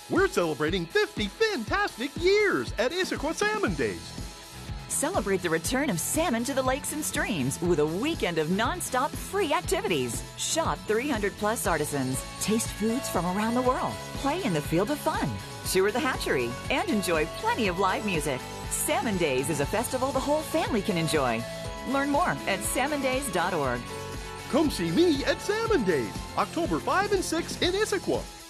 We're celebrating 50 fantastic years at Issaquah Salmon Days. Celebrate the return of salmon to the lakes and streams with a weekend of non-stop free activities. Shop 300-plus artisans, taste foods from around the world, play in the field of fun, tour the hatchery, and enjoy plenty of live music. Salmon Days is a festival the whole family can enjoy. Learn more at salmondays.org. Come see me at Salmon Days, October 5 and 6 in Issaquah.